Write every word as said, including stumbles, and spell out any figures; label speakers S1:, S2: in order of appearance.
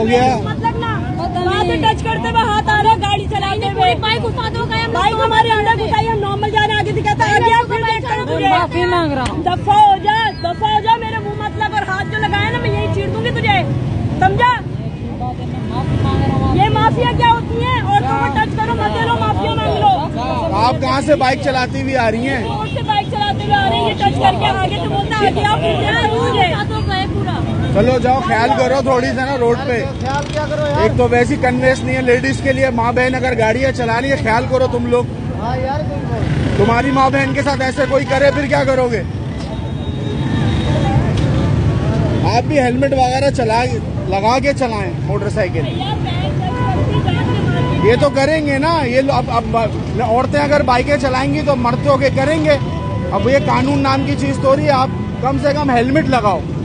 S1: गया?
S2: मतलब ना से टच करते हुए हाथ आ रहा है गाड़ी चलाने में। बाइक घुसा दो, बाइक हमारे अंदर घुसाई, हम नॉर्मल जा रहे हैं, आगे दिखाता है आगे फिर देखता हूँ तुझे। माफी मांग रहा हूँ, दफा हो जा, दफा हो जा, मेरे मुँह मतलब और हाथ जो लगाया ना मैं यही चीर दूंगी तुझे, समझा? ये माफिया क्या होती है? और तुम टच करो मत लो, माफिया मांग लो।
S1: आप कहाँ से बाइक चलाती हुई आ रही हैं?
S2: रोड से बाइक चलाते हुए आ रही है, टच करके आगे तो बोलता आगे आप गए पूरा।
S1: चलो जाओ, ख्याल करो थोड़ी सा ना रोड पे।
S3: ख्याल क्या करो यार?
S1: एक तो वैसी कन्वेंस नहीं है लेडीज के लिए, माँ बहन अगर गाड़ियाँ चलानी है ख्याल करो तुम लोग।
S3: हाँ यार,
S1: तुम्हारी माँ बहन के साथ ऐसे कोई करे फिर क्या करोगे? आप भी हेलमेट वगैरह चला लगा के चलाएं मोटरसाइकिल। ये तो करेंगे ना ये अब अब औरतें अगर बाइकें चलाएंगी तो मर्द होके करेंगे। अब ये कानून नाम की चीज तो रही है, आप कम से कम हेलमेट लगाओ।